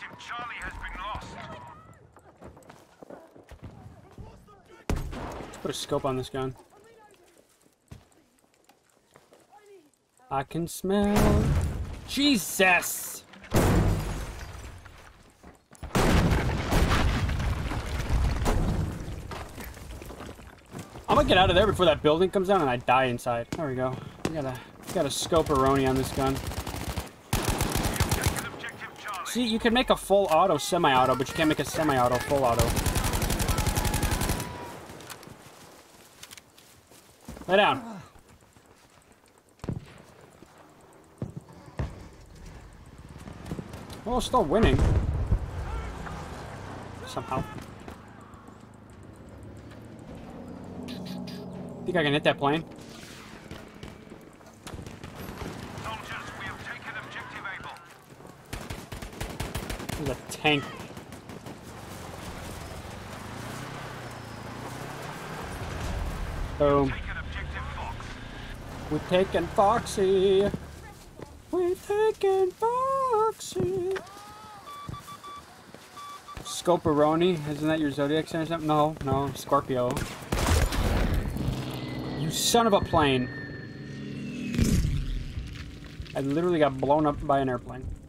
Objective Charlie has been lost. Let's put a scope on this gun. I can smell... Jesus! I'm gonna get out of there before that building comes down and I die inside. There we go. We got a Scope-A-Roni on this gun. See, you can make a full auto semi-auto, but you can't make a semi-auto full auto. Lay down. Oh, still winning. Somehow. Think I can hit that plane? Soldiers, we have taken objective Able. There's a tank. Boom. Taken objective Fox. We're taking Foxy. We're taking Foxy. Scope-A-Roni, isn't that your zodiac sign or something? No, no, Scorpio. You son of a plane. I literally got blown up by an airplane.